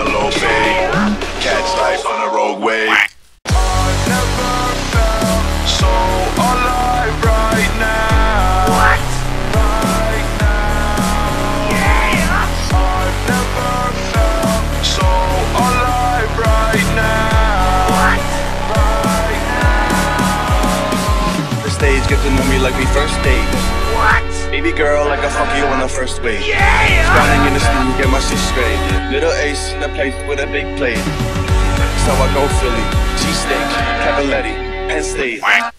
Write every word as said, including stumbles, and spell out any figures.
low fade. Catch life on a rogue wave. I've never felt so alive right now. What? Right now. Yeah! I've never felt so alive right now. What? Right now. The stage, get to know me like we first date. What? Baby girl, like I fuck you on the first wave. Yeah! Grinding in the studio, get my shit straight. Little ace in the place with a big plate. So I go Philly, cheesesteak, Cavaletti, Penn State.